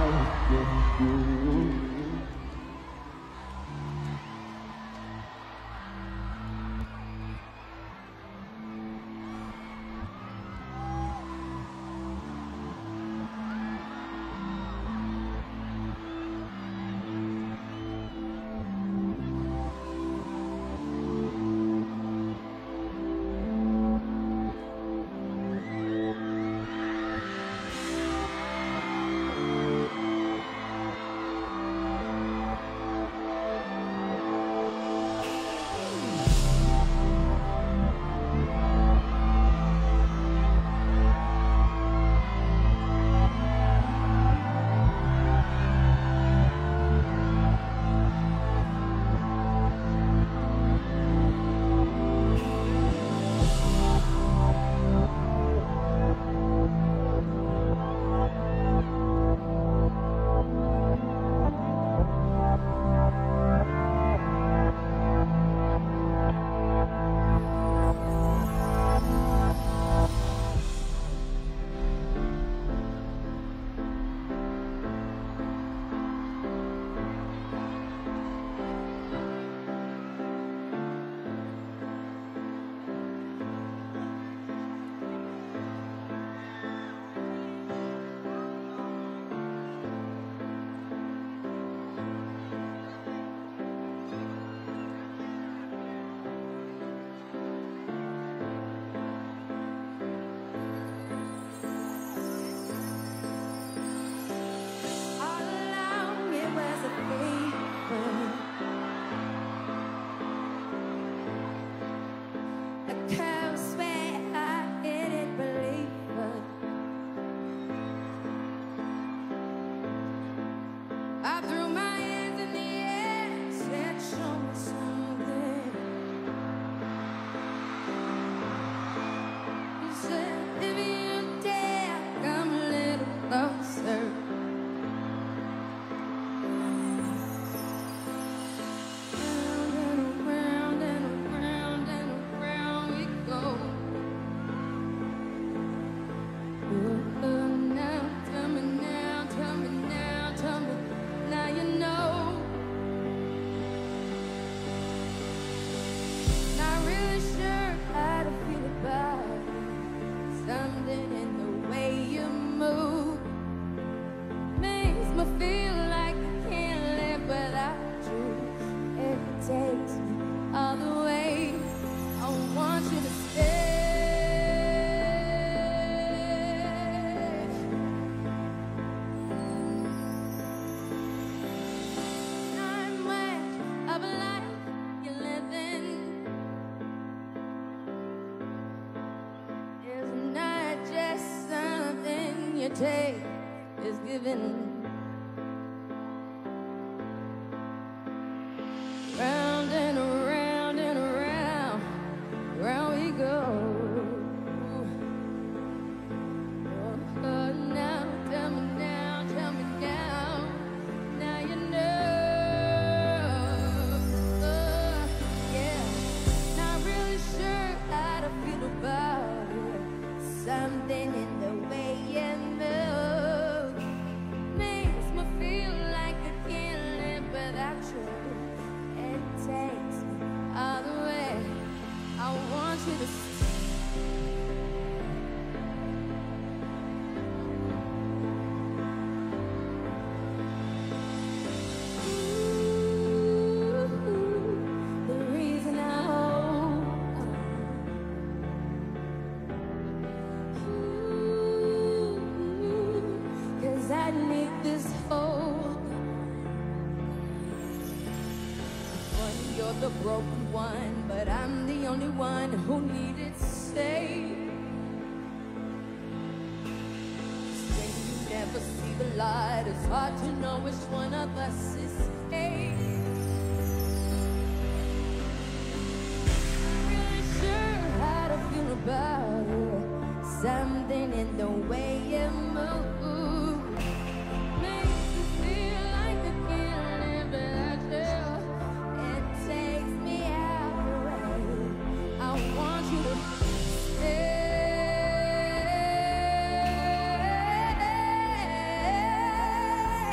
take is given. Round and around and around, round we go. Oh, now, tell me now, tell me now. Now you know. Yeah, not really sure how to feel about it. Something in the way you move makes me feel like I can't live without you. It takes me all the way. I want you to the reason I hold on. 'Cause I need this hold. Funny, you're the broken one, but I'm the only one who needed saved. When you never see the light, it's hard to know which one of us is saved. Not really sure how to feel about it. Something in the way you move makes me feel like I can't live without you. It takes me out the way. I want you to stay.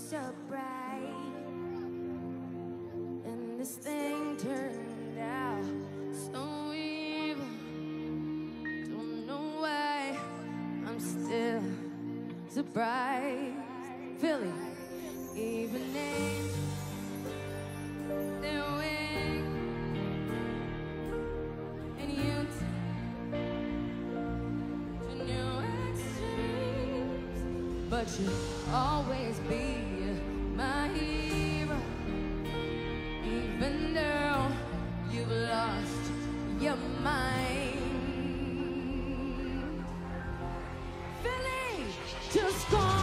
so bright, and this thing turned out so evil. Don't know why I'm still surprised. Philly, even names their wings, and you to new extremes, but you'll always be my hero, even though you've lost your mind. Philly, just gonna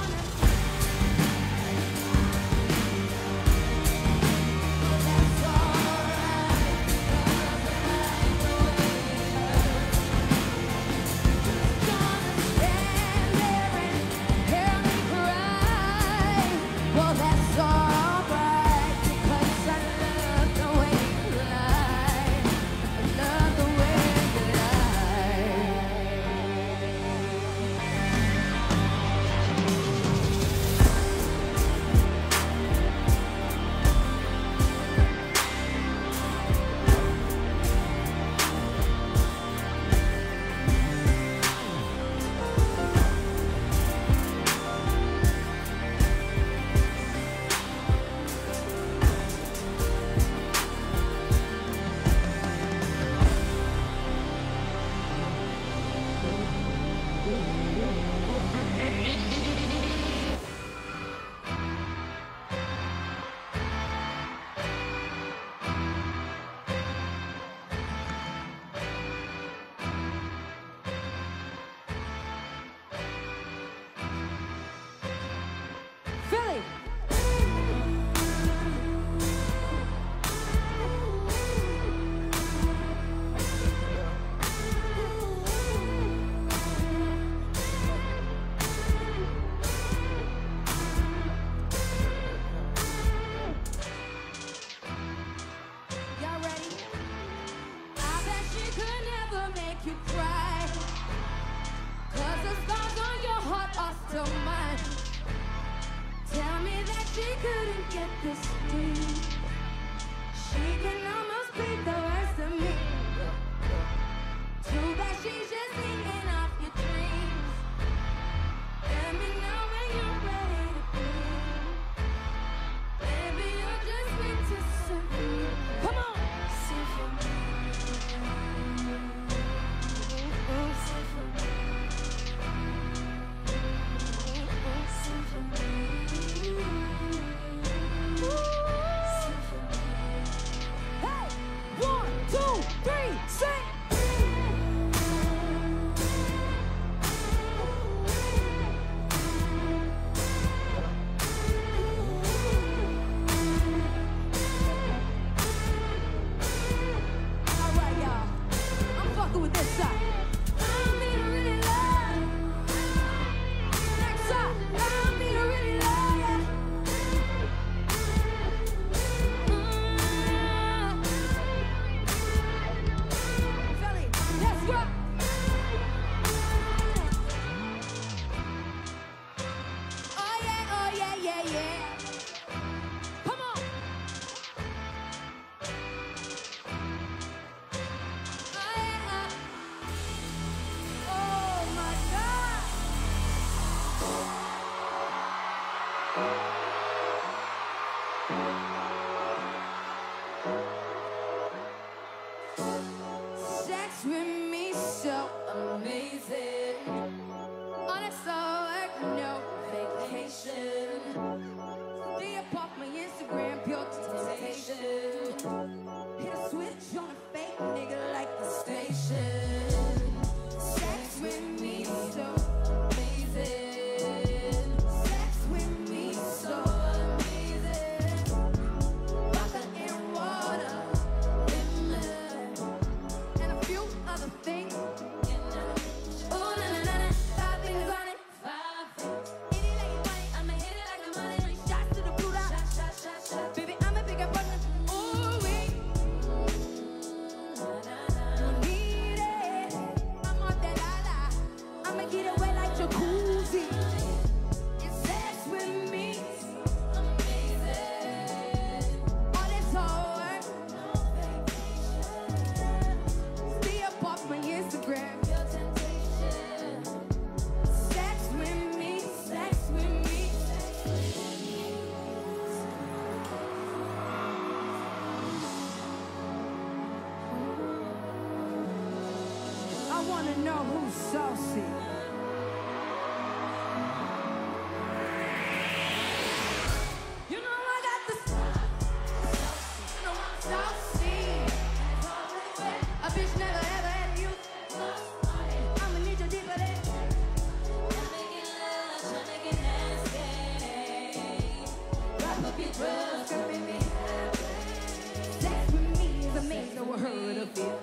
So wanna know who's saucy? You know I got the you know I'm saucy. A bitch never ever had you. I'ma need you deeper than. Drugs, girl, make me happy. Sex with me is amazing, what hurt a bit.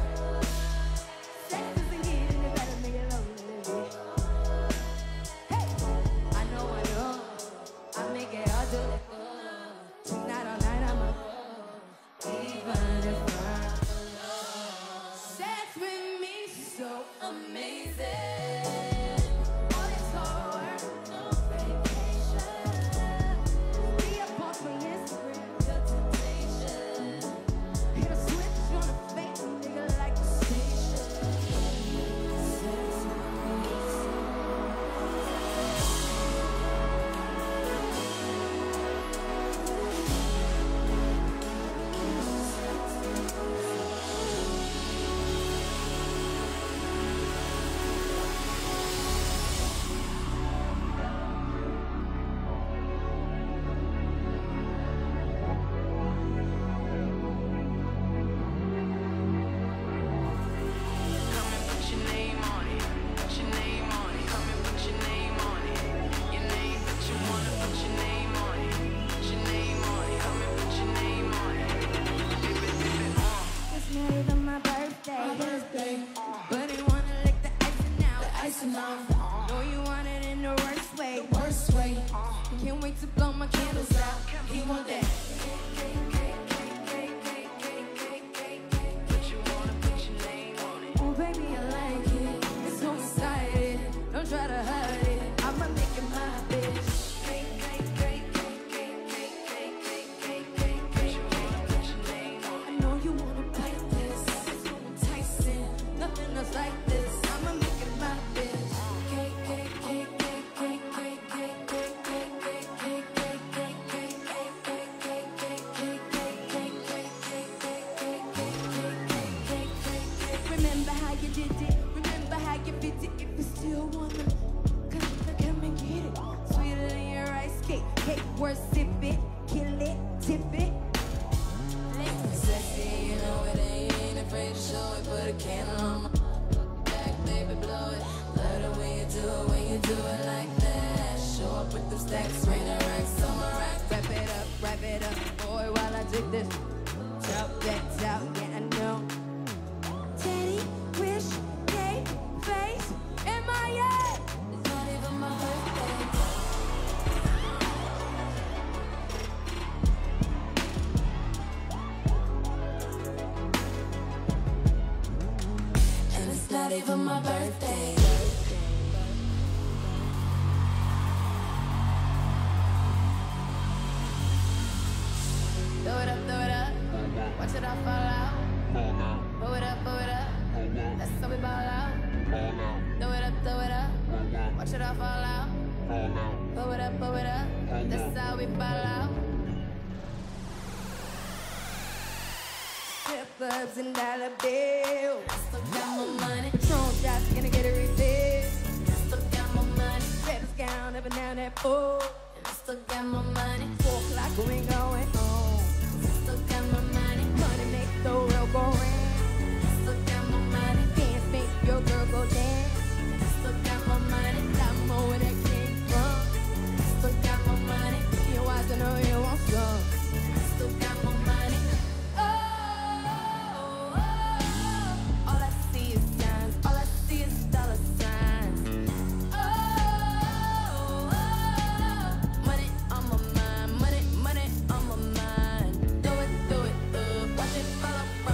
Sex isn't getting it better, make it love a little bit. Hey, I know, I make it hard to let go. Tonight all night I'm up, even if I'm sex with me so amazing. All this hard work, no vacation. Be a boss for Instagram, your temptation. Hit a switch on the face, nigga like the station. Sex with me so Come and put your name on it. Put your name on it. Come and put your name on it. Your name that you wanna put your name on it. Put your name on it. Come and put your name on it. it's not even my birthday. But he wanna lick the icing out. Know you want it in the worst way. Can't wait to blow my candles out. He want that. But you wanna put your name on it. Oh baby, I like it. It's so excited. Don't try to hide it. I'ma make it my bitch. But you wanna put your name on I know you wanna bite this. It's so enticing. Nothing else like this. I'ma make it my bitch. Remember how you did it. Remember how you fit it. If you still wanna come and get it. Sweeter than your ice cake. Cake worth sip it. Kill it. Tip it. Sexy, you know it, ain't afraid to show it. Put a candle on my back, baby, blow it. Love the way you do it like that. Show up with them stacks, rain and racks on my rack. Wrap it up, boy, while I take this. Talk that talk, yeah, I know. Teddy, wish, cake, face, M.I.A. It's not even my birthday. And it's not even my birthday. Throw it up, watch it all fall out. Blow it up, that's how we ball out. Throw it up, watch it all fall out. Blow it up, that's how we ball out. Strip clubs and dollar bills. Still got my money, Patron shots, gonna get a refill. still got my money, Dress gown up and down that pole. still got my money, 4 o'clock, we ain't going home. still got my money, Money make the world go round. still got my money, Dance make your girl go dance. still got my money, Lot more where that came from. still got my money, You want to know you want some. still got my money. All I see is signs. All I see is dollar signs. Money on my mind. Money on my mind. Do it, watch it fall apart.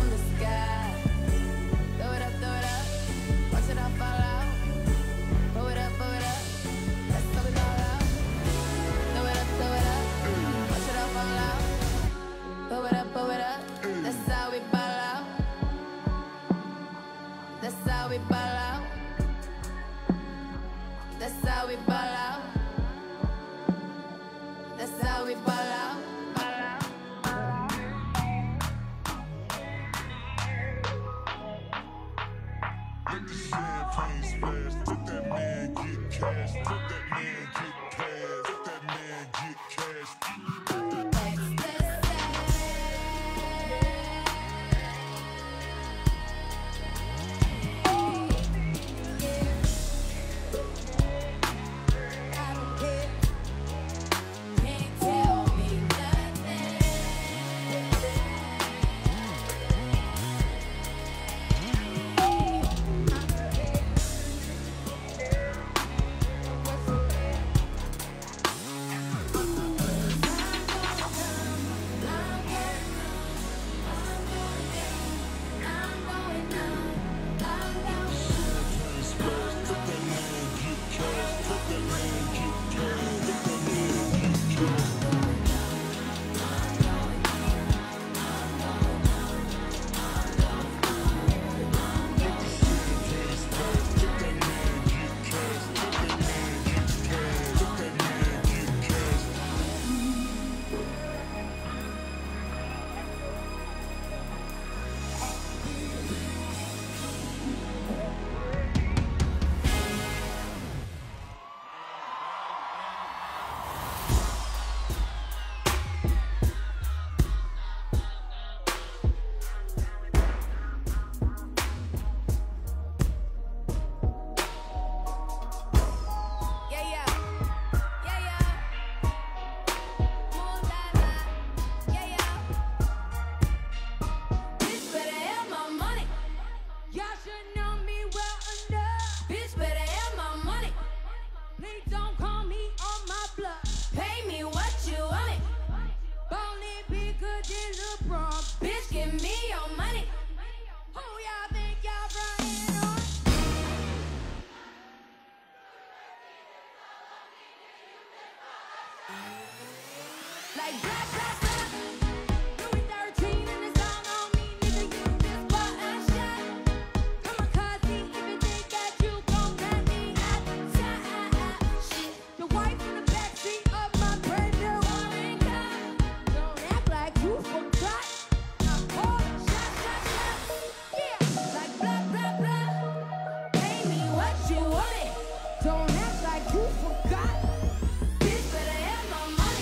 Like blah, blah, blah. Louis 13 and it's all on me, nigga, you just bought a shot. Come on, cuz even think that you gon' let me outside. Shit, your wife in the backseat of my brand new foreign car. Don't act like you forgot. I called shot, shot, shot. Yeah, like blah, blah, blah. Pay me what you want it. Don't act like you forgot. Bitch, better have my money.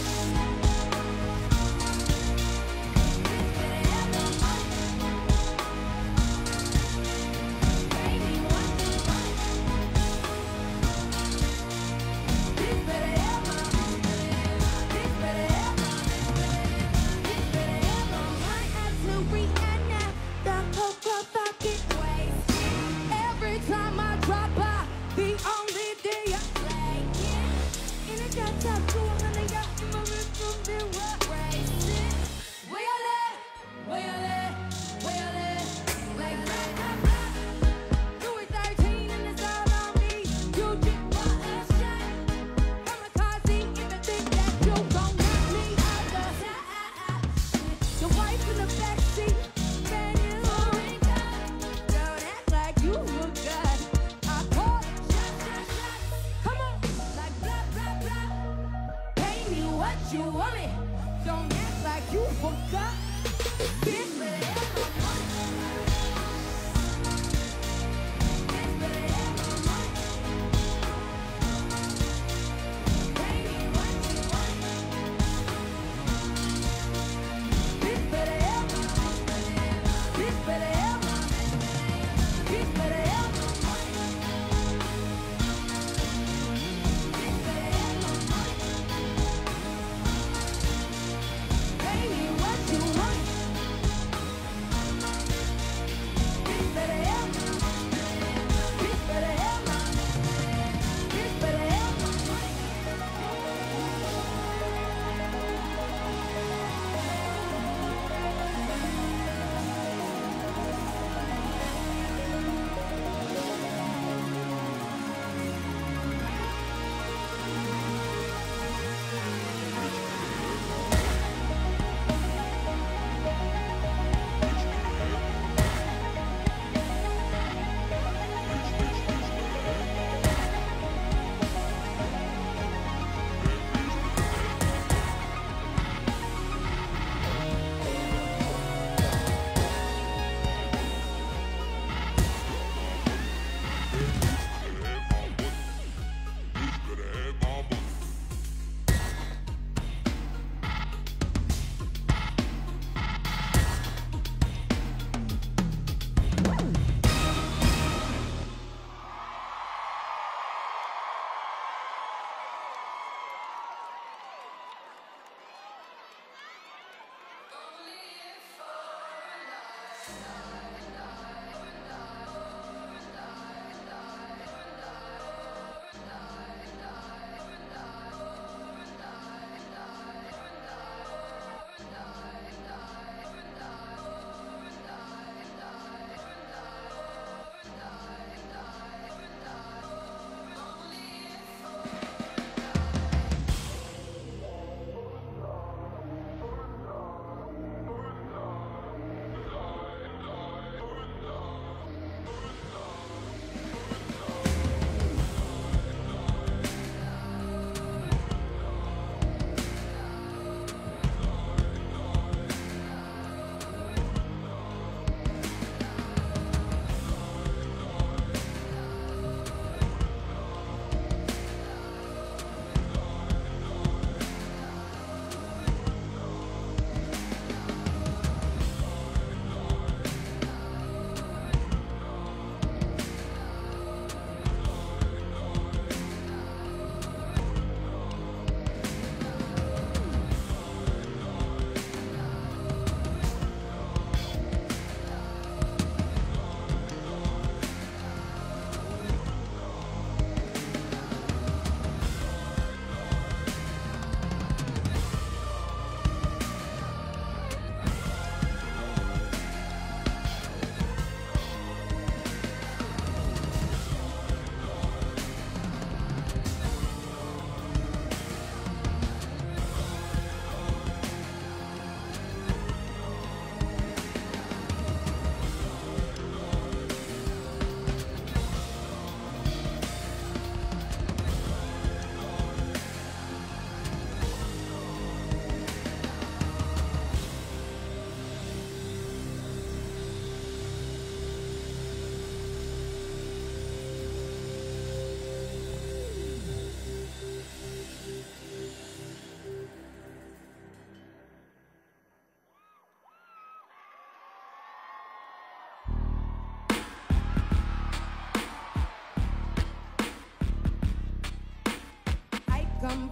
Bitch, better have my money. Pay me what you want it. Bitch, better have my money. Bitch, better have my money. Bitch, better have my money. Until Rihanna, the Coca fucking waste. Every time I drop by, the only day I play. Yeah. In a drop top, cool on the yacht, in my room, been what racing. Where y'all at? Where y'all at? Where y'all at? Like blah, blah, blah. Louis 13 and it's all on me. You just bought a shot. Come on, cuz even think that you gon' let me out the shot. Your wife in the backseat, man, you foreign car. Don't act like you forgot. I called shot, shot, shot. Come on, like blah, blah, blah. Pay me what you want me. Don't act like you forgot. Bitch, better have my money. Bitch, better have my money. Pay me what you want me. Bitch, better have my money. Bitch, better have my money. Bitch, better have my money. Bitch, better have my money. Pay me what you want.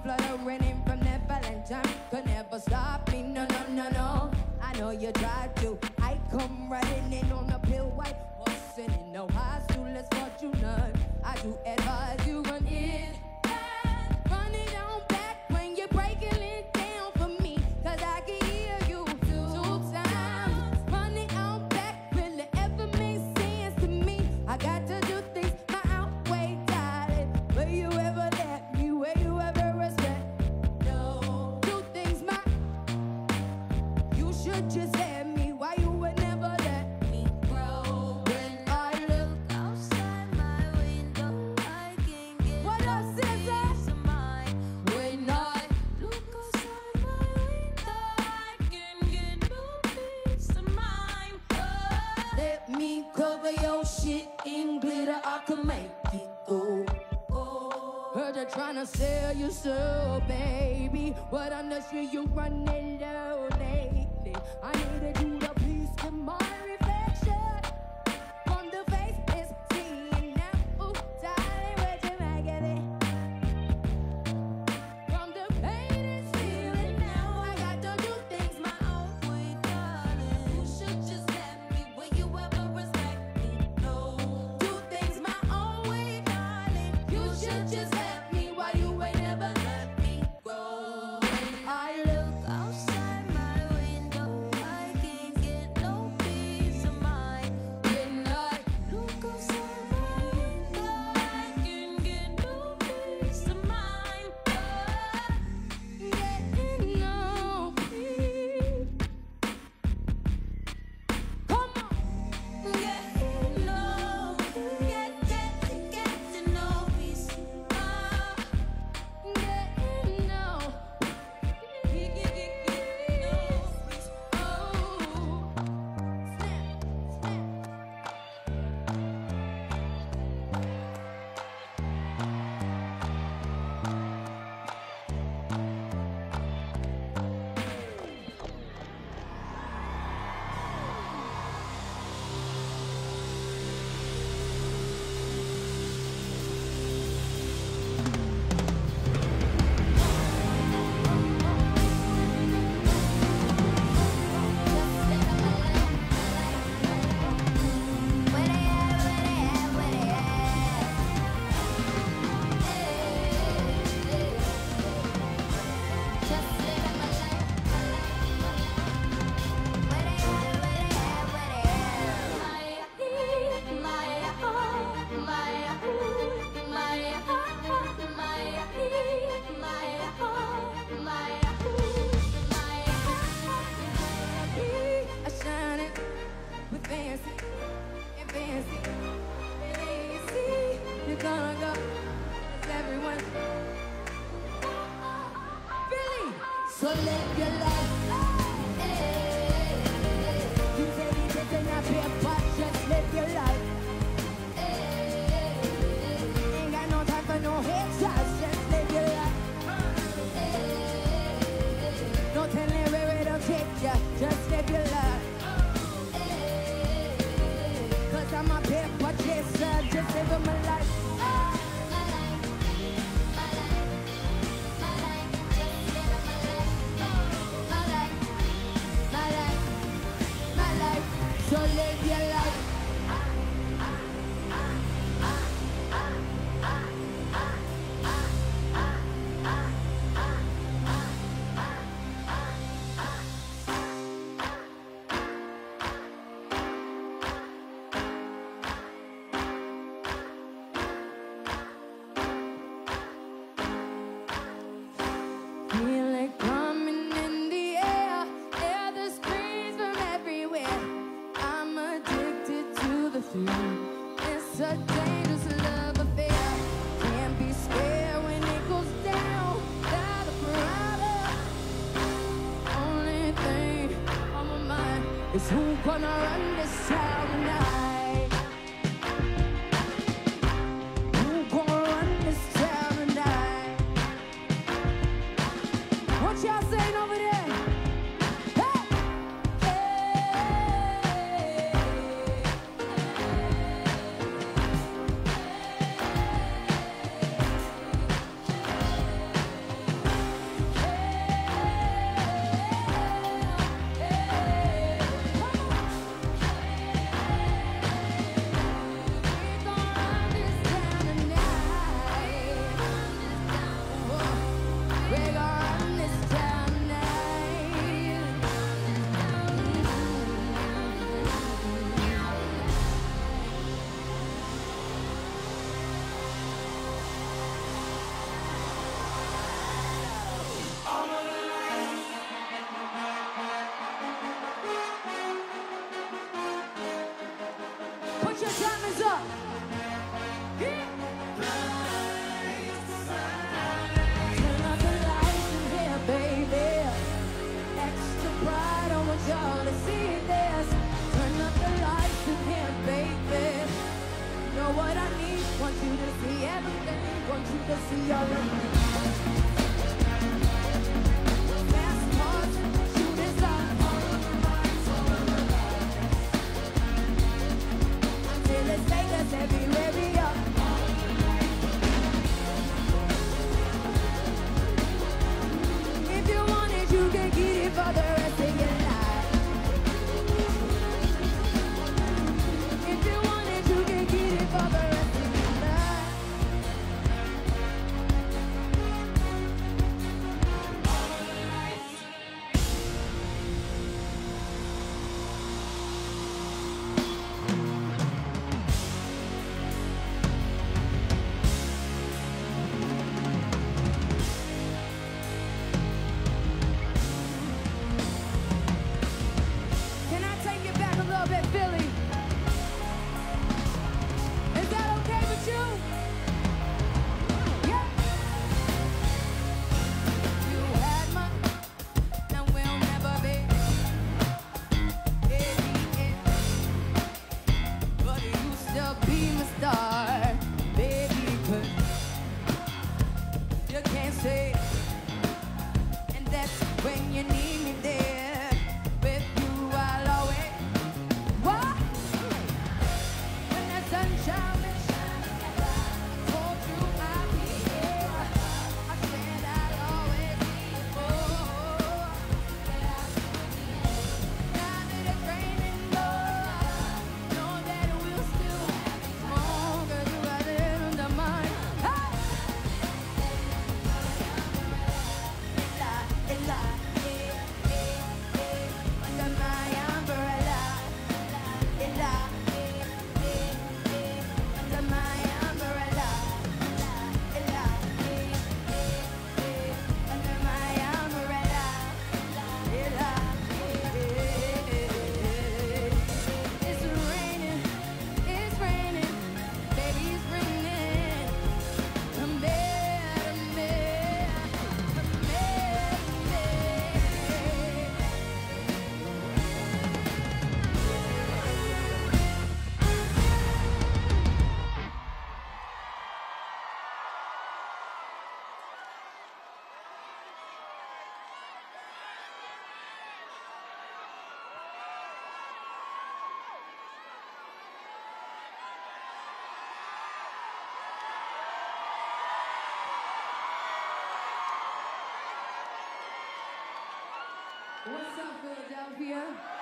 fluttering in from Neverland time. Could never stop me, no, no, no, no. I know you tried to. I come running in on a pale white horse and in no high school, let's watch you none. I do advise you run it back. Run it on back when you're breaking it down for me. Cause I can hear you 2 times. Run it on back, will it ever make sense to me? I got to do things my own way, darling. Will you ever let me? Will you ever respect? No. Do things my. You should just let me. Why you would never let me grow? When I look outside my window, I can get what else is peace of mind. When I look outside my window, I can get no peace of mind. Let me cover your shit in glitter, I can make it go. Heard they're trying to sell you so, baby. But unless you running low lately, I needed you to please get my reflection. From the face is seeing now. Ooh, darling, where'd you make it? From the pain is feeling now. I got to do things my own way, darling. You should just let me. Will you ever respect me? No. Do things my own way, darling. You should just let me. Why you ain't never let me go? When I look outside my window, I can get no peace of mind. When I look outside my window, I can get no peace of mind. Getting no peace. Come on. Getting no peace. Getting no peace. Getting no. Oh, snap, snap. I shine it with fancy and fancy. And then you see you're gonna go. 'Cause everyone really. So live your life. You say you didn't have your part, just live your life. Ain't got no time for no headshots, just live your life. No telling where it'll take ya, just live your life. Cause I'm a paper chaser, just living my life. My life, so live your life. Feel it coming in the air, hear the screams from everywhere. I'm addicted to the fear. It's a dangerous love affair. Can't be scared when it goes down. Got a problem. Only thing on my mind is who gonna run this town tonight. Who gonna run this town tonight? What y'all saying over there? Hey! when you need me there. With you I'll always walk. When the sun shines, hold you I'll be here. I said I'll always be for. Now that it's raining more, know that we'll still be strong. 'Cause you got it under my under my umbrella. Under my umbrella. Under my umbrella. It's raining, baby, it's raining. Come here to me, come here to me. What's up, Philadelphia?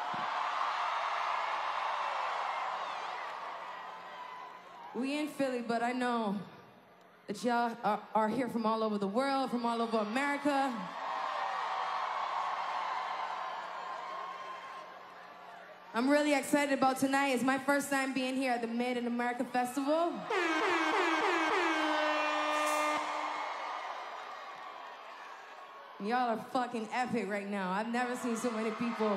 We in Philly, but I know that y'all are here from all over the world, from all over America. I'm really excited about tonight. It's my first time being here at the Made in America Festival. Y'all are fucking epic right now. I've never seen so many people.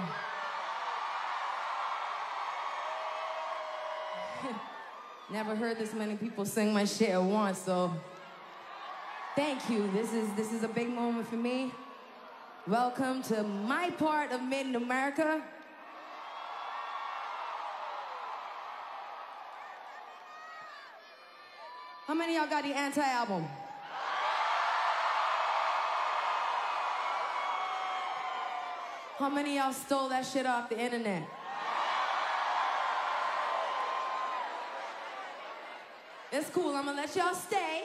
Never heard this many people sing my shit at once, so thank you. This is a big moment for me. Welcome to my part of Made in America. How many of y'all got the Anti-album? How many of y'all stole that shit off the internet? It's cool, I'm gonna let y'all stay.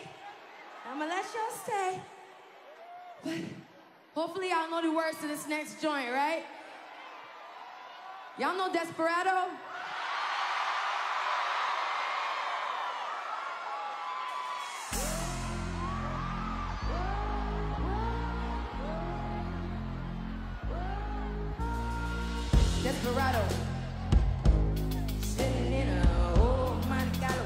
But hopefully y'all know the words to this next joint, right? Y'all know Desperado? Desperado, sitting in a old Monte Carlo.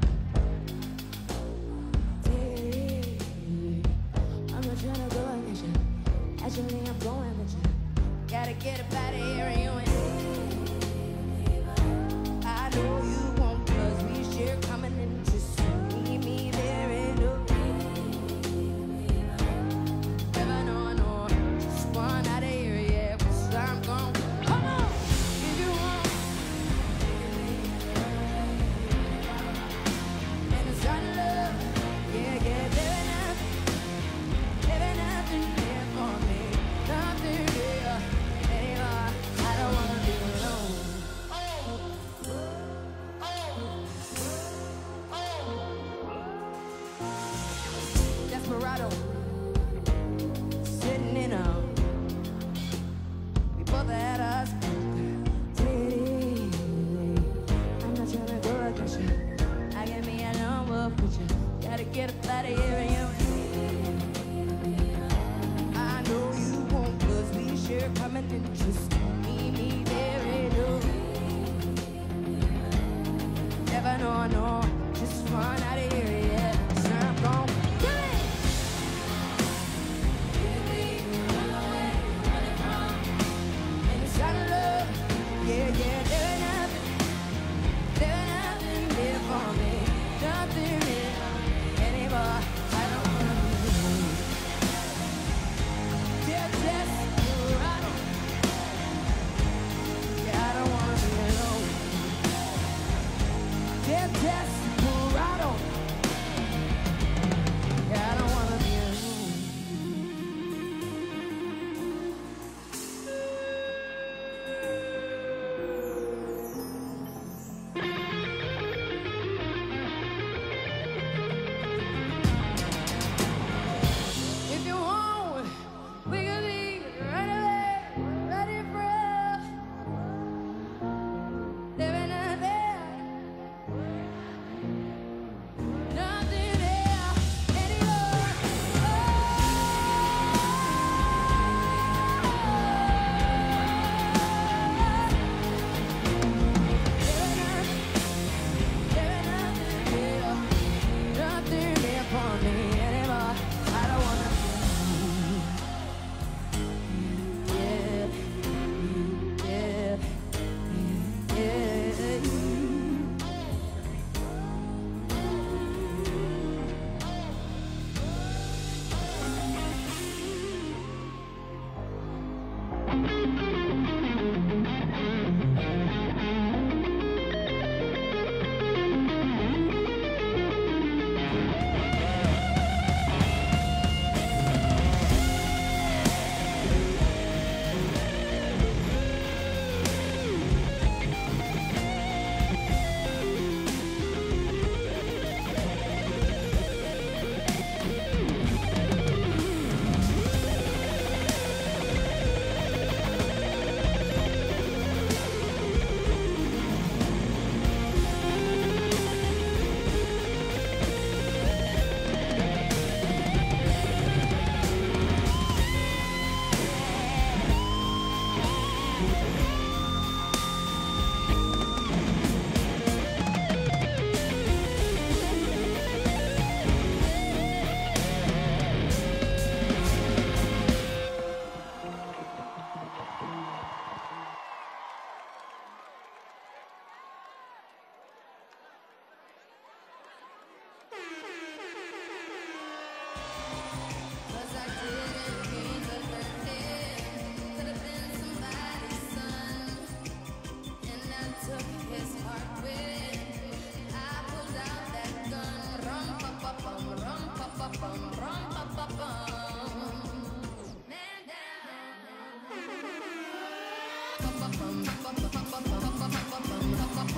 I'm not trying to go against you. Actually, I'm going with you. Gotta get up out of here and you and I know you won't, 'cause we share common interests. Meet me there in the never know, just one out of here, yeah, 'cause I'm gone. Come on, if you want. And it's not love, yeah, living nothing here for me, nothing here anymore. I don't want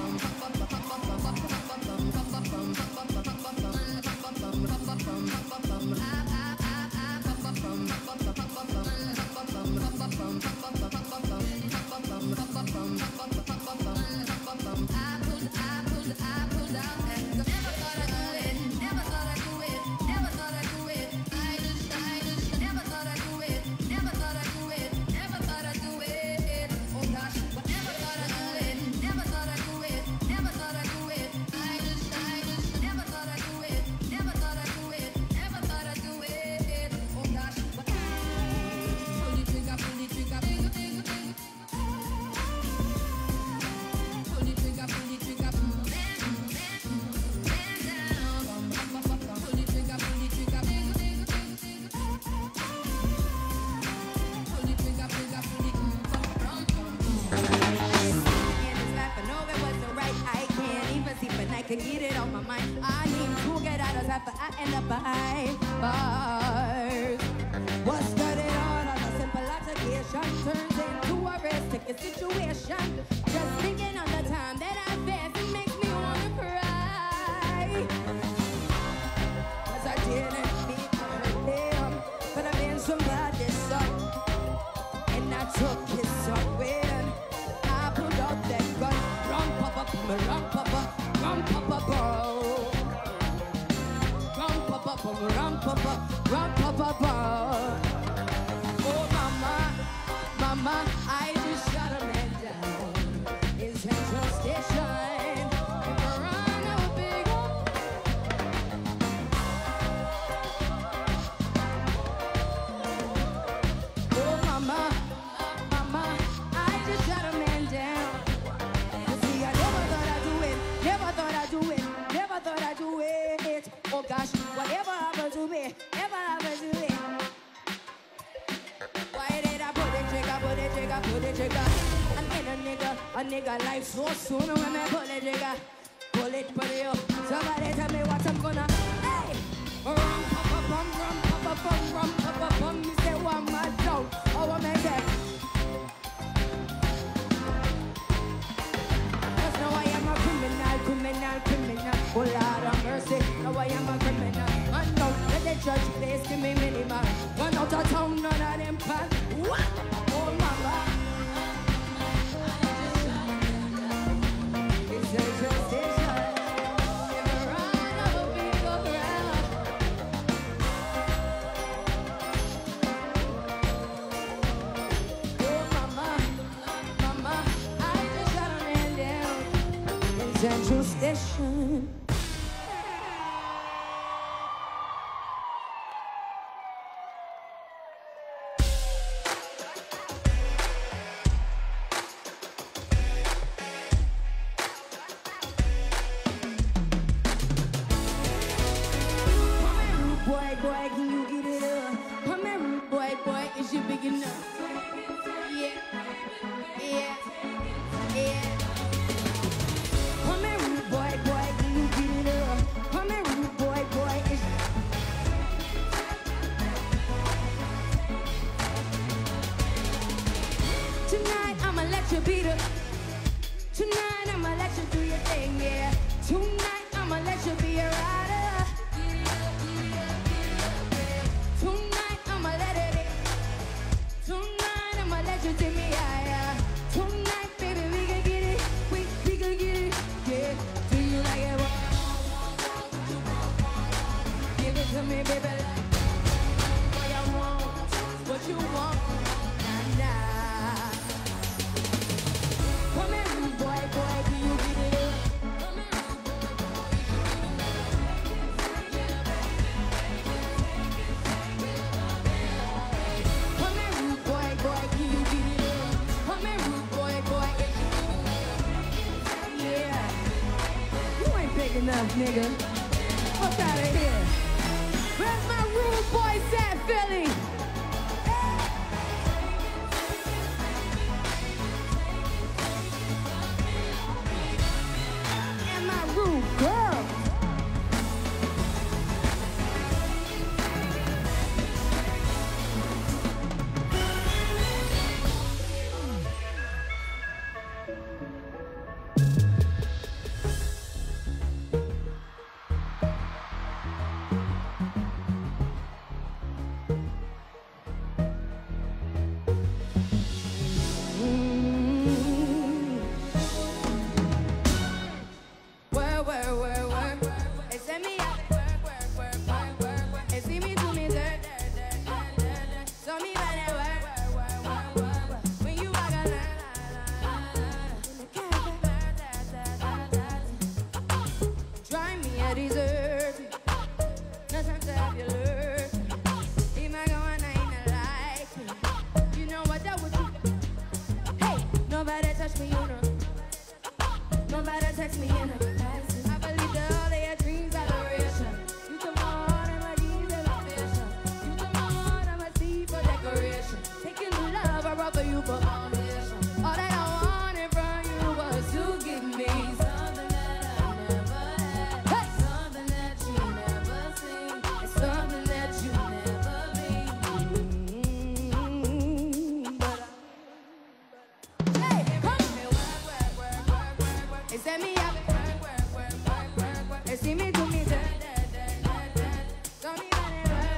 To get it off my mind, I need to get out of after I end up behind bars. What started out as a simple altercation turns into a risk ticket situation. Just thinking of the time that I faced, it makes me wanna cry. 'Cause I didn't mean to hurt them, but I've been somebody's son, and I took his son when I pulled out that gun. Rum papa, rum papa. Rum papa bro, rum papa bro. Oh mama, mama, I just shot a man down in Central Station. Run a big oh mama, mama, I just shot a man down. You see, I never thought I'd do it. Never thought I'd do it, never thought I'd do it. Oh gosh, whatever happened to me, never happened to me. Why did I put the trigger, put the trigger, put the trigger? I'm in a nigga life so soon when I pull the trigger. Pull it, put it up. Somebody tell me what I'm gonna, hey! Rum, papa, bum, rum, papa, bum, rum, papa, bum. Me say one more down, oh, what make that? Criminal, oh Lord of mercy, now I am a criminal. And now let the judge please give me minimal. One out of town, none of them can. What? Oh mama, it's a station. Never run out of people around. Oh mama, mama, I just shot a man down. Central Station. Boy, can you get it up? Come here, boy, is you big enough? Yeah. Come here, rude boy, can you get it up? Come here, rude boy, it's... Tonight, I'ma let you beat up. Tonight, I'ma let you do your thing, yeah. Tonight, I'ma let you be a rider. Tonight, I'ma let it in. Tonight, I'ma let you take me higher. Tonight, baby, we can get it. We can get it, yeah. Do you like it? Give it to me, baby, like what you want, what you want. Nah. Come here, rude boy, can you get it up? Come here, rude boy, can you get it up? Come here, rude boy, yeah. You ain't big enough, nigga. Fuck out of here. Where's my rude boys at, Philly? And my rude girl. gets me in a crisis. I believe that all of your dreams are duration. You took my heart and my dreams and my vision. You took my heart and my seed for decoration. Taking the love I brought for you for foundation. All that I wanted from you was to give me something that I never had. Hey! Something that you never seen. And something that you never been. But hey, come on. They set me up. They see me do me that. Don't even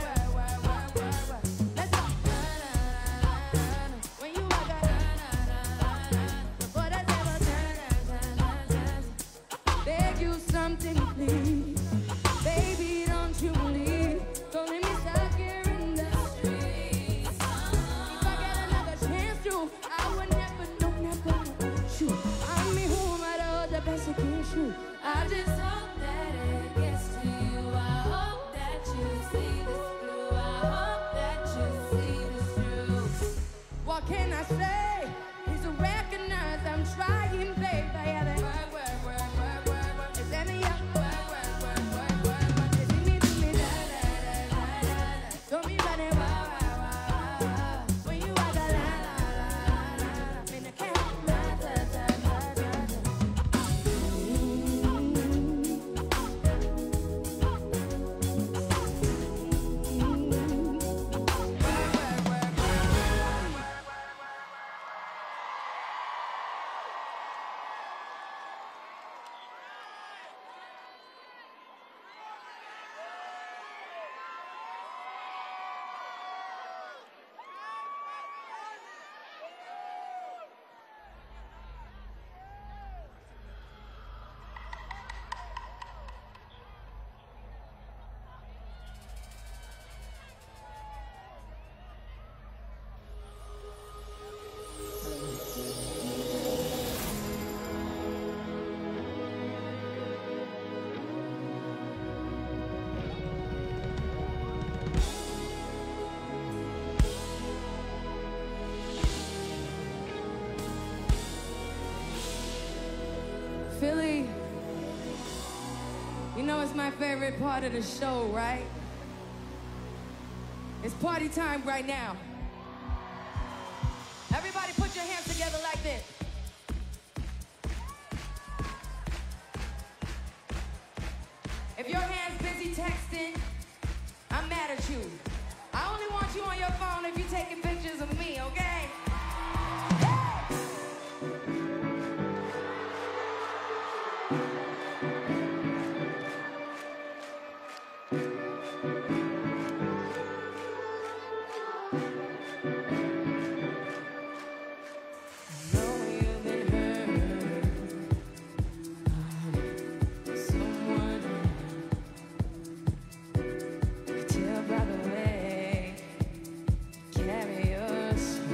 let's go. When you walk out, before the table turn, beg you something, please. Baby, don't you leave. Don't let me stuck here in the streets. If I get another chance to, I would never, no, never shoot. I'm me who might hold the best against you. I just hope that it gets to you. I hope that you see this through. I hope that you see this through. What can I say? Is to recognize I'm trying, babe. I have it. It's in me up. It's in me, do me, don't be running, when you are the in the camp, Philly, you know it's my favorite part of the show, right? It's party time right now. Everybody put your hands together like this. If your hand's busy texting, I'm mad at you. I only want you on your phone if you're taking pictures of me, okay? Tell by the way you carry yourself.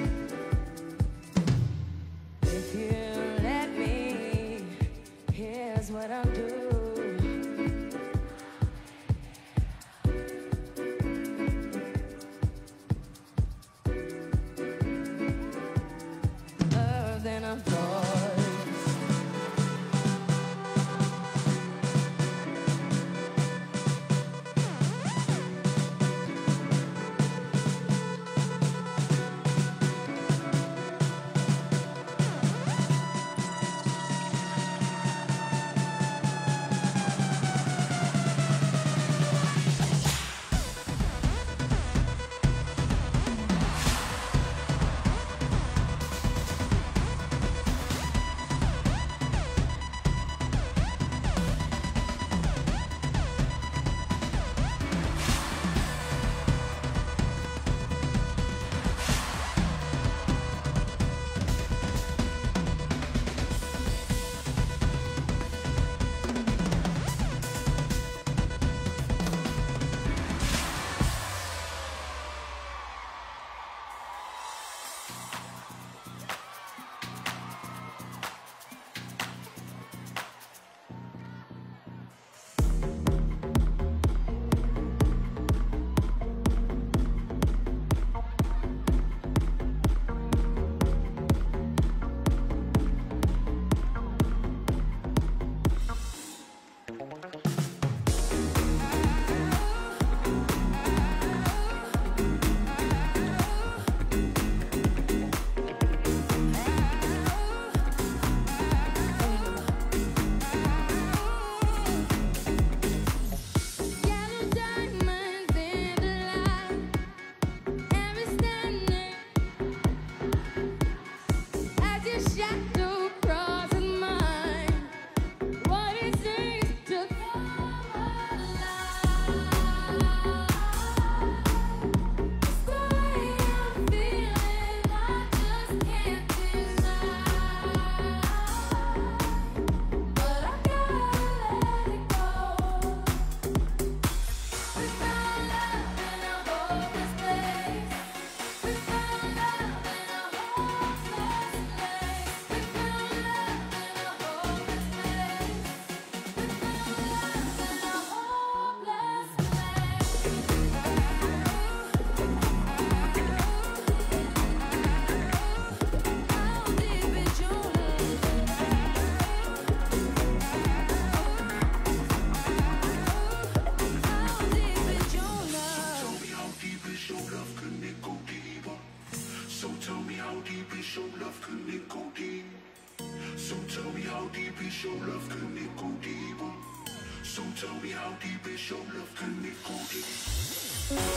how deep is your love? Can it go deep? So tell me how deep is your love? Can it go deeper? So tell me how deep is your love? Can it go deep?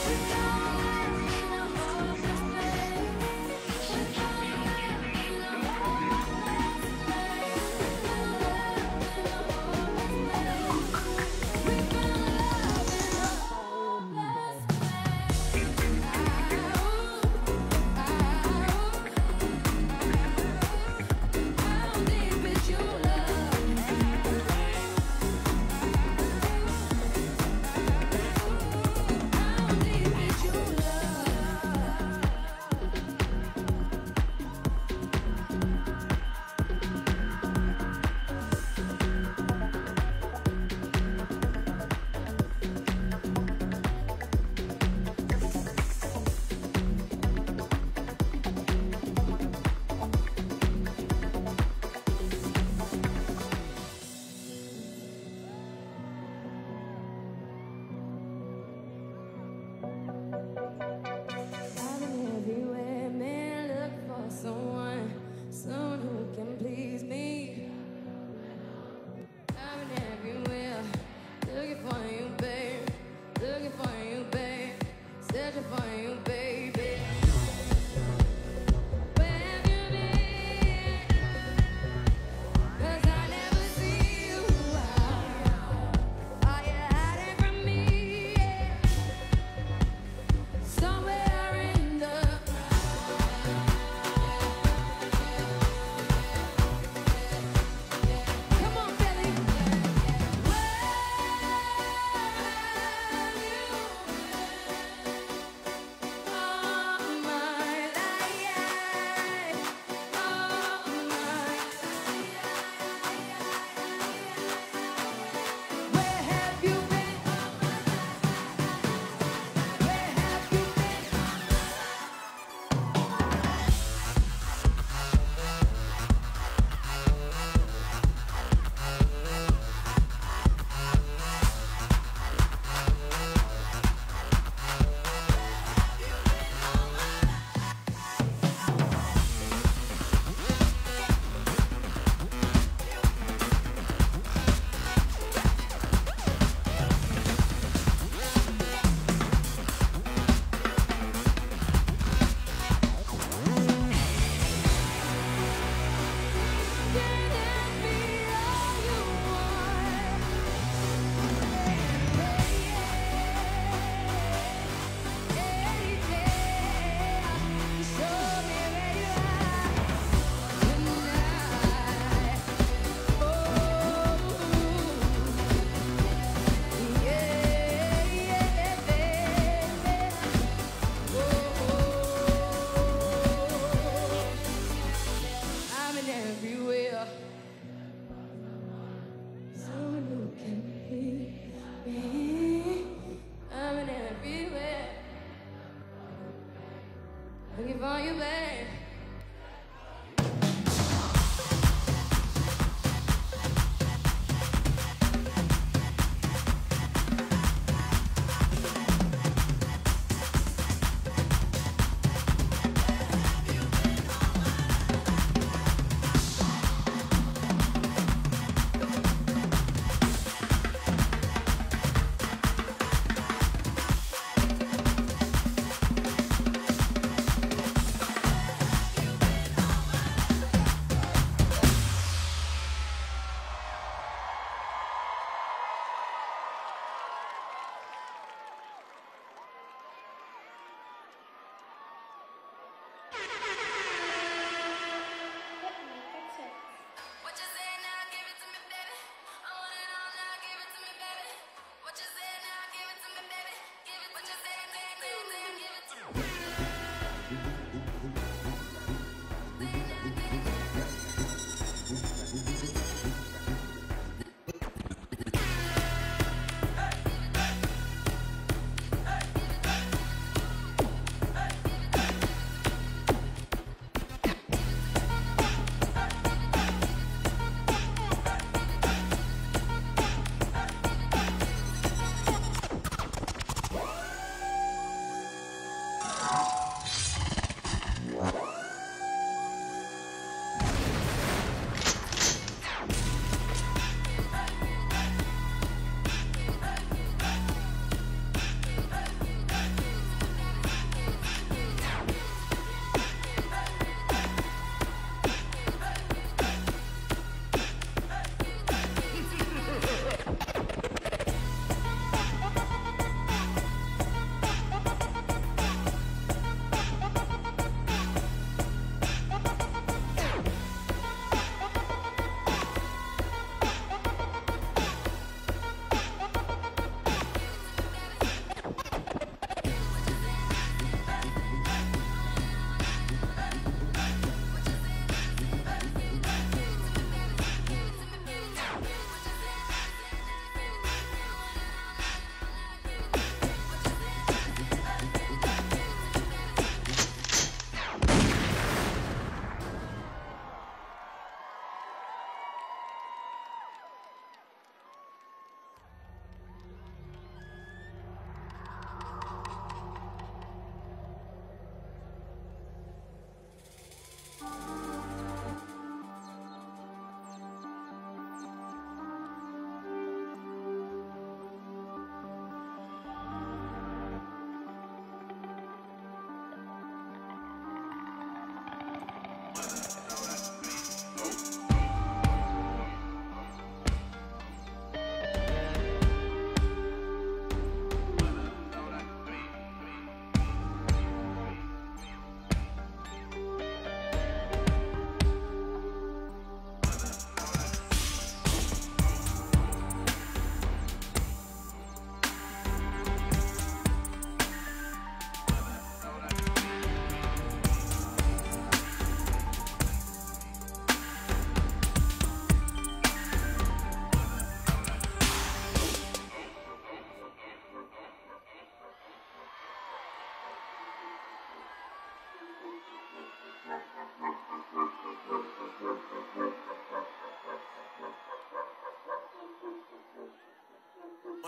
How deep is your love?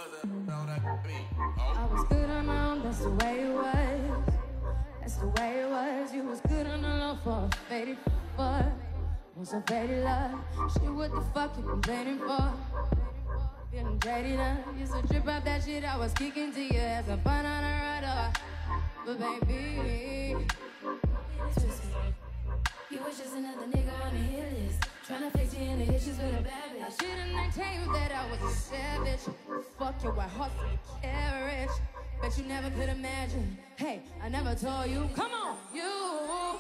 I was good on my own, that's the way it was. That's the way it was. You was good on the low for a faded fuck. Want some faded love. Shit, what the fuck you complaining for? Feeling great enough. Used to trip out that shit I was kicking to you as a fun on a radar. But baby, You was just another nigga on the hit list. Tryna fix you in the issues with a bad I bitch. shouldn't tell you that I was a savage. Fuck your white heart for your carriage. Bet you never could imagine. Hey, I never told you. Come on, you.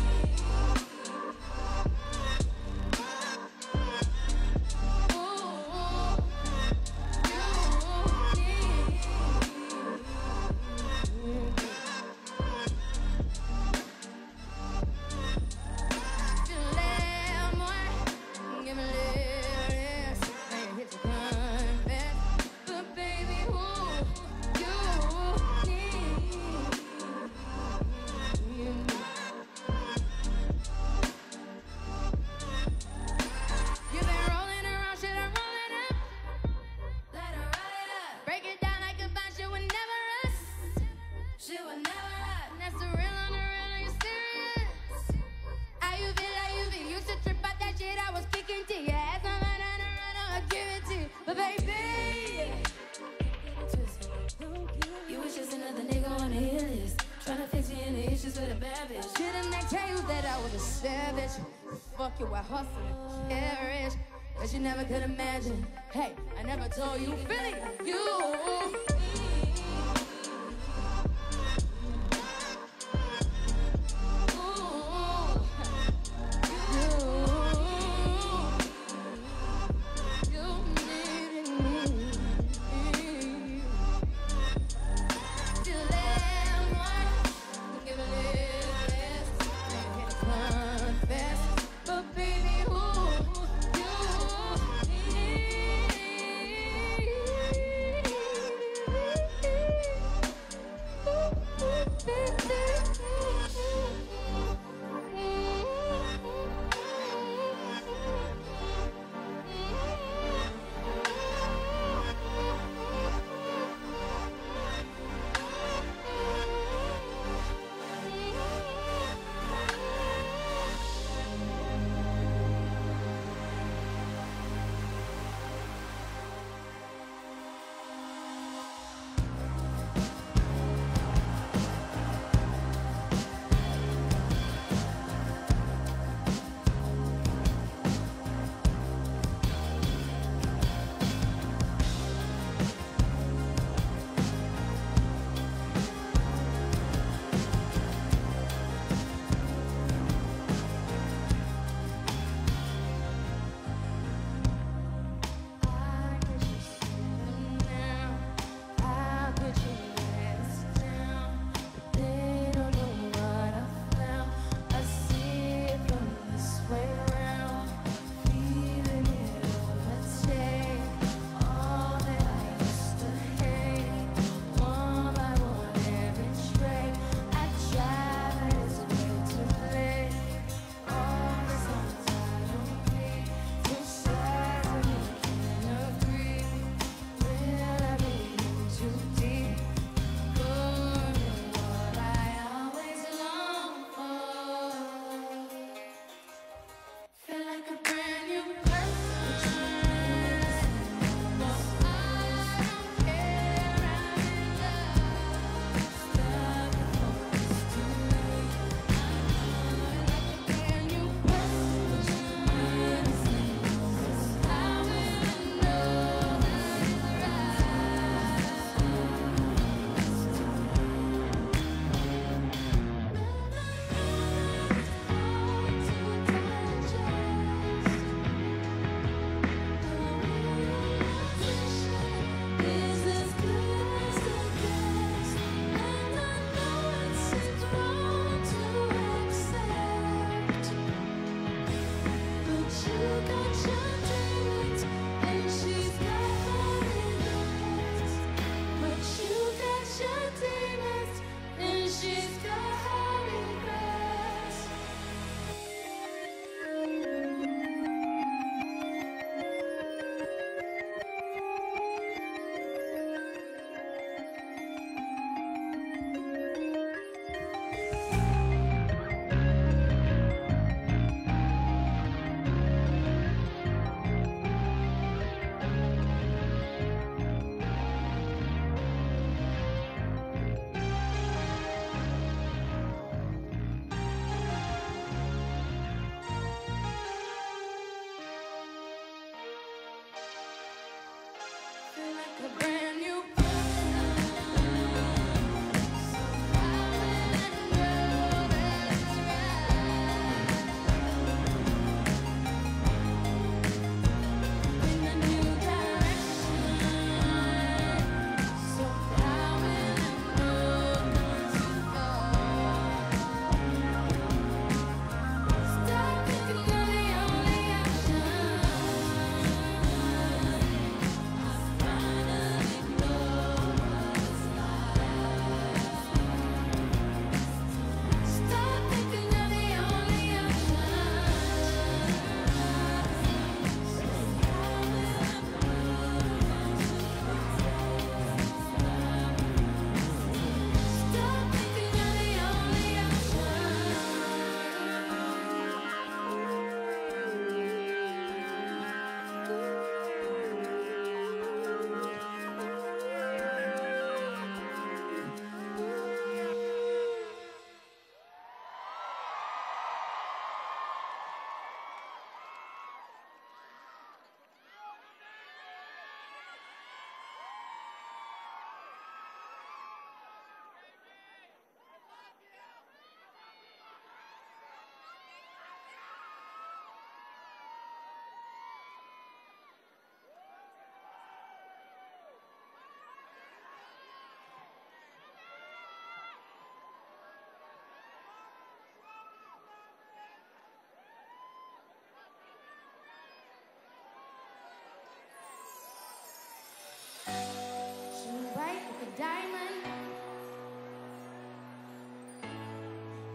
Fuck you, I hustle and cherish. But you never could imagine. Hey, I never told you, Philly, you.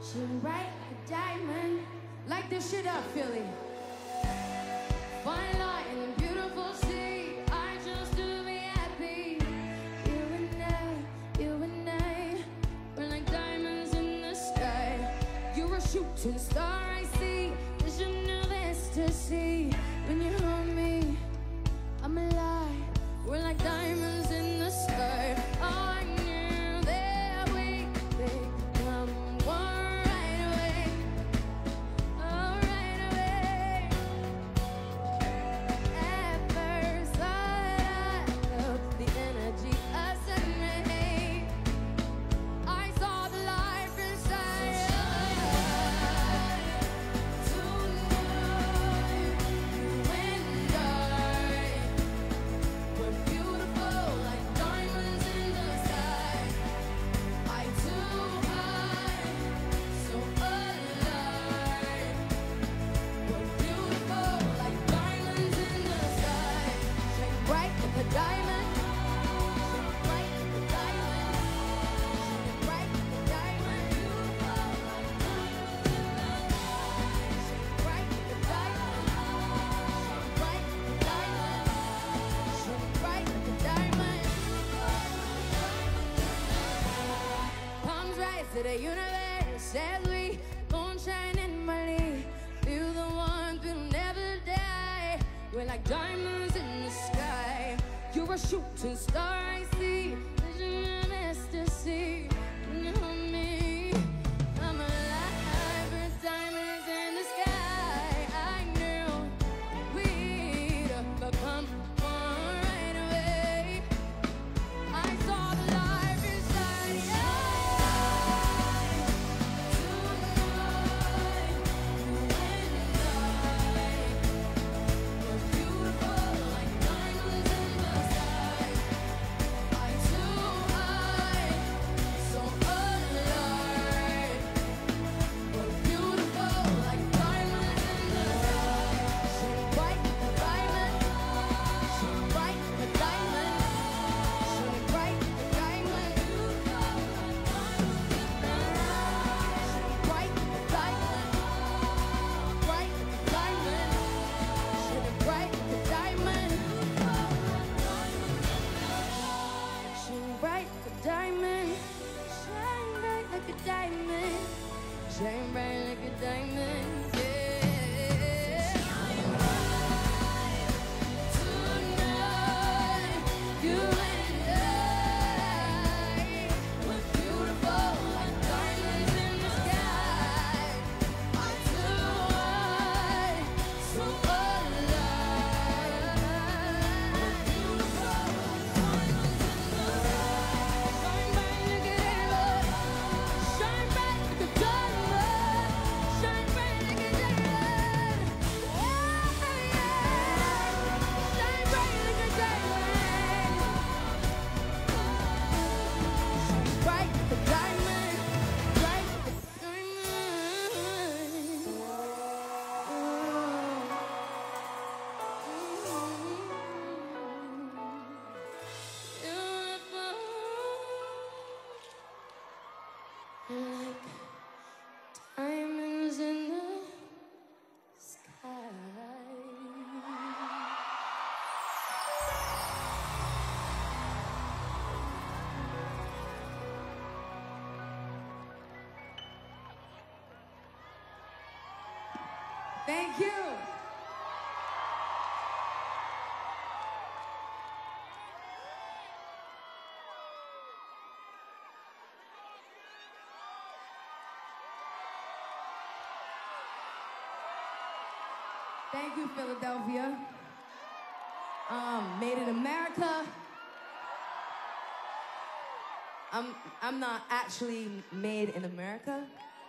Shine bright like a diamond. Light this shit up, Philly. Fine light in a beautiful sea. I choose to be happy. You and I, we're like diamonds in the sky. You're a shooting star I see. Vision of ecstasy. When you hold me, I'm alive. We're like diamonds in the sky. Oh, I knew that we could become one right away. Oh, right away. At first sight, I loved the energy of sunray. I saw the life inside us. Tonight, you and I were beautiful like diamonds in the sky. I too high, so alive. We're beautiful like diamonds in the sky. Shine bright like a diamond. Shine bright like a diamond. Shine bright like a diamond. Shine bright like a diamond. Shine bright like a diamond. Shine bright like a diamond. Palms rise to the universe as we moonshine in Mali. Feel the warmth, we'll never die. We're like diamonds in the sky. You're a shooting star I see. Vision of ecstasy. When you hold me, I'm alive. We're diamonds in the sky. I knew we'd become one right away. I saw the life inside you. Tonight, you and I were beautiful like diamonds in the sky. I too high, so alive. We're beautiful like diamonds in the sky. Shine bright like a diamond. Shine bright like a diamond. Shine bright like a diamond. Shine bright like a diamond. Bright like a diamond. Shine bright like a diamond. Shine bright like a diamond. Shine bright like a diamond. Shine bright like a diamond. Yeah. Tonight, you and I were beautiful like diamonds in the sky. I too high, so alive. We're beautiful like diamonds in the sky. Shine bright like a diamond. Shine bright like a diamond. Shine bright like a diamond. Shine bright like a diamond. Shine bright like a diamond. Bright like a diamond. Like diamonds in the sky. Thank you. Thank you, Philadelphia. Made in America. I'm not actually made in America.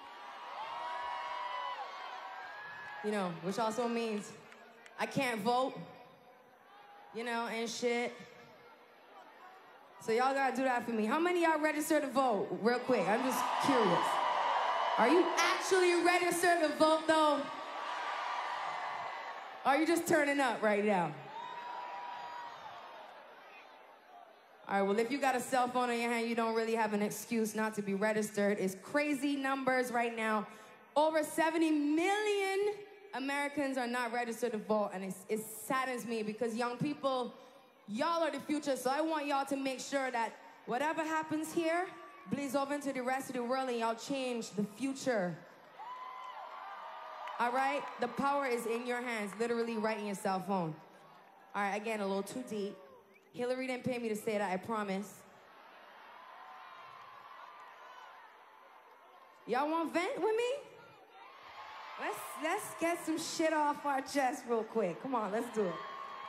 You know, which also means I can't vote, you know, and shit. So y'all gotta do that for me. How many of y'all registered to vote? Real quick, I'm just curious. Are you actually registered to vote though? Or are you just turning up right now? All right, well, if you got a cell phone in your hand, you don't really have an excuse not to be registered. It's crazy numbers right now. Over 70 million Americans are not registered to vote, and it saddens me because young people, y'all are the future, so I want y'all to make sure that whatever happens here bleeds over into the rest of the world and y'all change the future. All right? The power is in your hands, literally right in your cell phone. All right, again, a little too deep. Hillary didn't pay me to say that, I promise. Y'all want vent with me? Let's get some shit off our chest real quick. Come on, let's do it.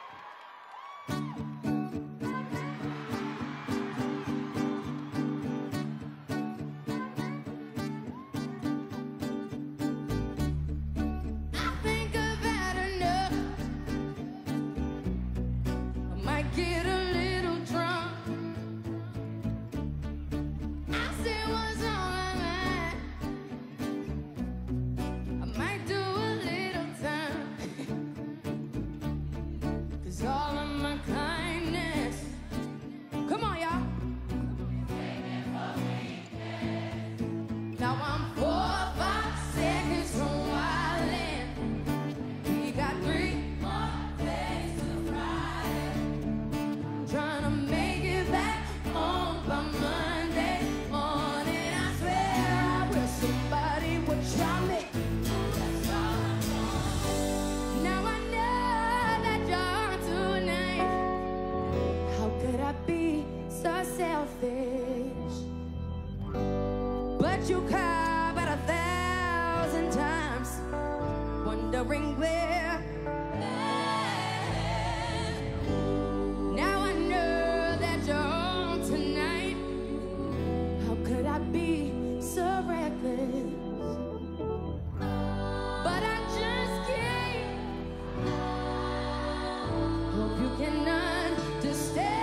But you cry about 1,000 times, wondering where. Now I know that you're on tonight. How could I be so reckless? But I just can't. Hope you can understand.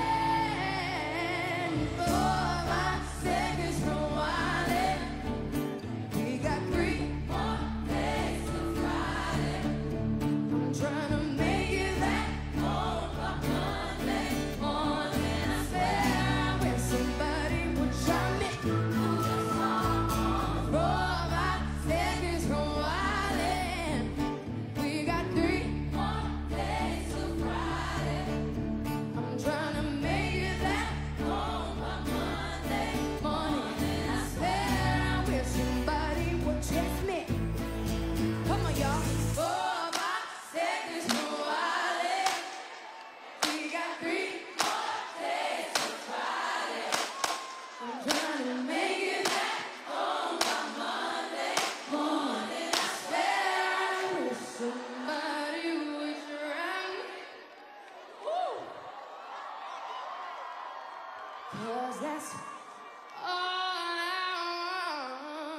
Cause that's all I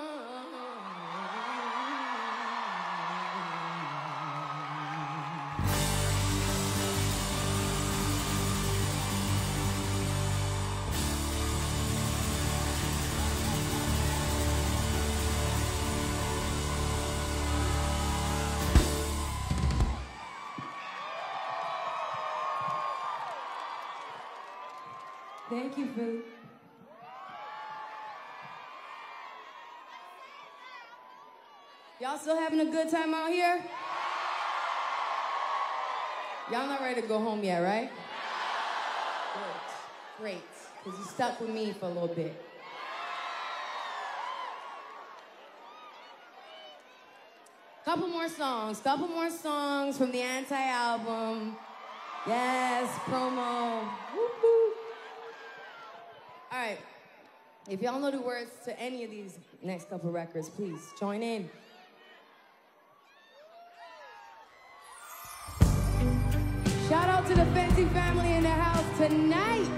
Thank you, Philly. Y'all still having a good time out here? Y'all not ready to go home yet, right? Good. Great. Because you stuck with me for a little bit. Couple more songs from the Anti-album. Yes, promo. Woo-hoo. All right, if y'all know the words to any of these next couple records, please join in. Shout out to the Fenty family in the house tonight.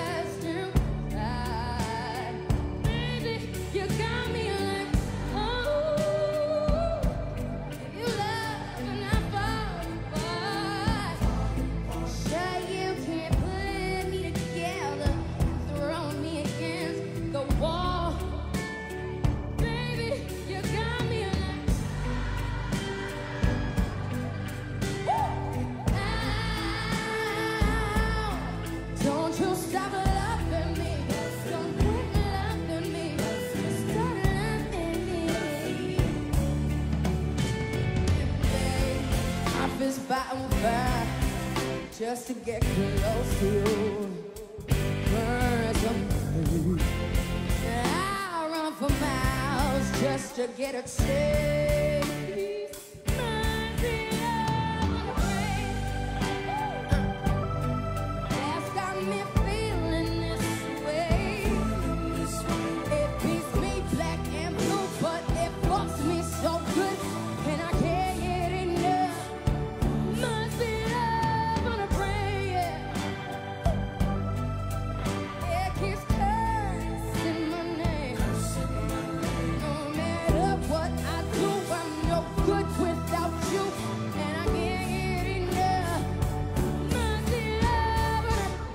You got me like, oh. just to get close to you. Burn some me. I run for miles just to get a taste. That's got me feeling this way. It beats me black and blue, but it fucks me so good, and I can't get enough. Must be love on a prayer. It keeps cursing my name. No matter what I do, I'm no good without you, and I can't get enough. Must be love on a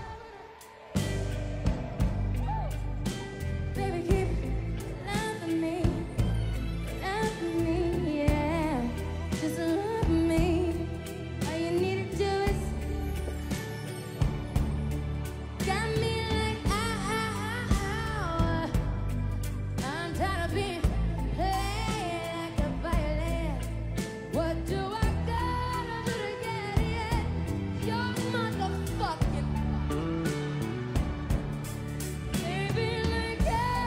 baby, keep loving me, yeah. Just love me. All you need to do is got me like I'm tired of being played like a violin. What do I gotta do to get it? You're motherfucking baby like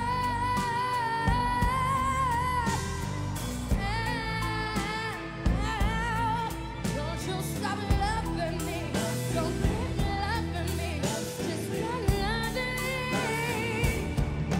don't you stop loving me. Don't quit loving me. Just stop loving me.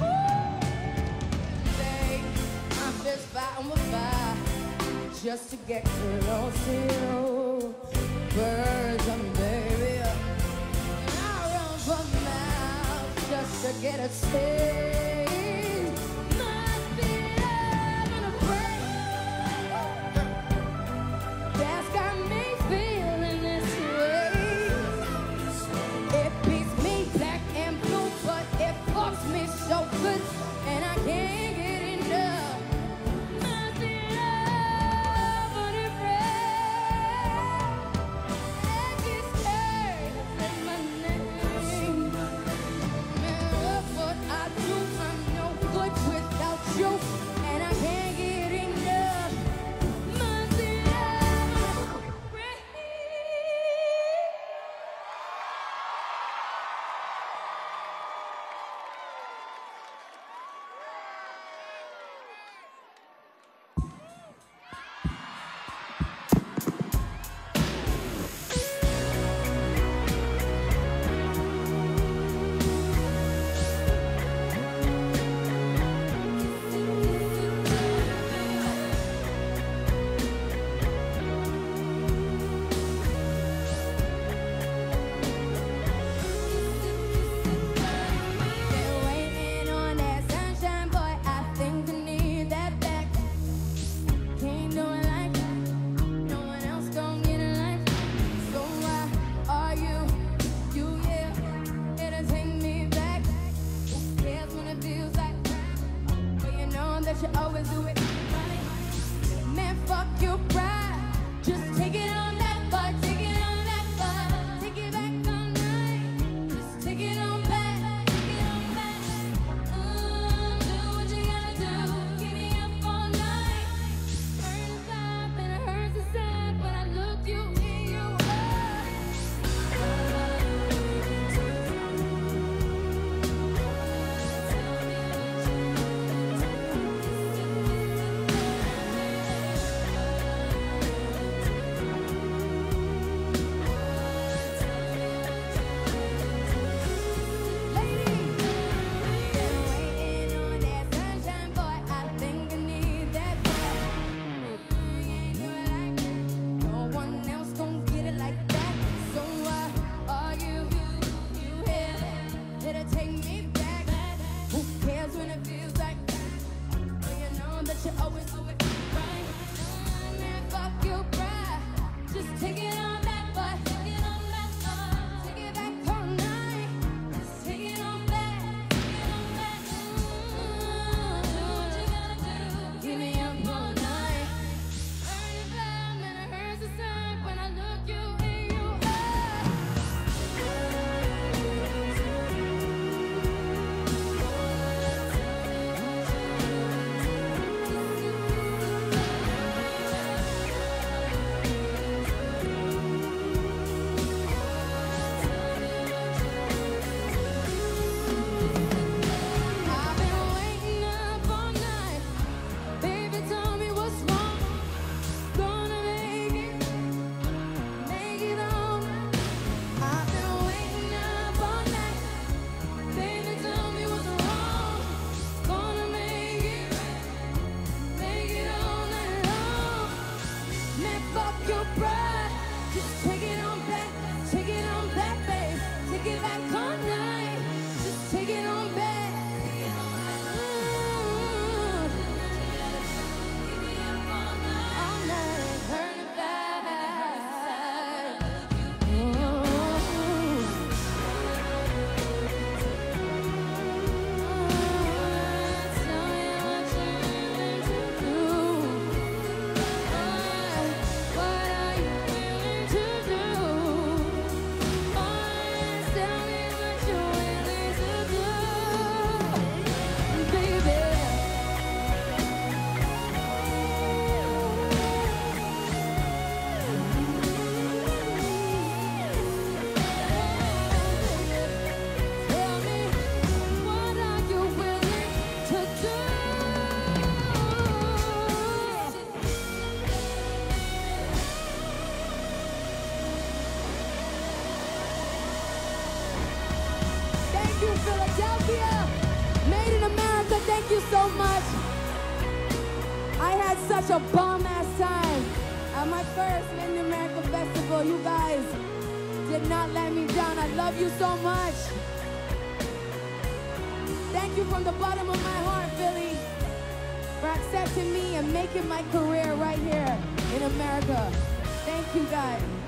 Say, I'm just fighting with fire just to get close to you. Birds and baby, I run for miles just to get a taste. Must be love on a break. That's got me feeling this way. It beats me black and blue, but it fucks me so good, and I can't get enough. Must be love on a break. It keeps cursing my name. Matter what I do, I'm no good without you, and I can't get enough. Must be love on a break. Been waiting on that sunshine, boy. I think I need that back. Can't do it like that. No one else gon' get it like that. So why are you here to take me back? Who cares when it feels like that? But you know that you always do it right. Man, fuck your pride. Just take it on that butt. Take it on that butt. Take it back all night. Just take it on back. Take it on back. Do what you gotta do. Keep me up all night. Hurts up and it hurts inside when I look you in your waiting on that sunshine, boy. I think I need that back. Ain't do it like that. No one else gon' get it like that. So why are you here to take me back? Who cares when it feels like that? But you know that you always do it right. Man, fuck your pride. Just take it on that butt. Take it on that butt. Take it back all night. Just take it on back. Take it on back. Do what you gotta do. Keep me up all night. Hurt it bad, man, it hurts inside when I look you in your eyes. take it back all night. Just take it on back. All night, turn it back. Tell me what you're willing to do. What are you willing to do? Tell me what you're willing to do, baby. Tell me, what are you willing to do? Thank you, Philadelphia. Made in America, thank you so much. I had such a bomb-ass time at my first Made in America festival. You guys did not let me down. I love you so much. Thank you from the bottom of my heart, Philly, for accepting me and making my career right here in America. Thank you, guys.